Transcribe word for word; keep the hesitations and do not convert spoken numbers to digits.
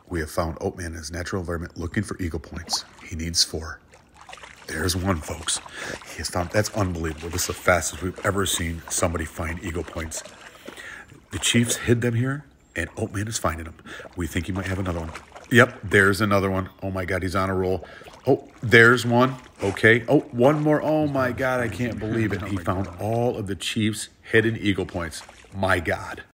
We have found Oatman in his natural environment looking for eagle points. He needs four. There's one, folks. He has found, that's unbelievable. This is the fastest we've ever seen somebody find eagle points. The Chiefs hid them here, and Oatman is finding them. We think he might have another one. Yep, there's another one. Oh, my God, he's on a roll. Oh, there's one. Okay. Oh, one more. Oh, my God, I can't believe it. He found all of the Chiefs' hidden eagle points. My God.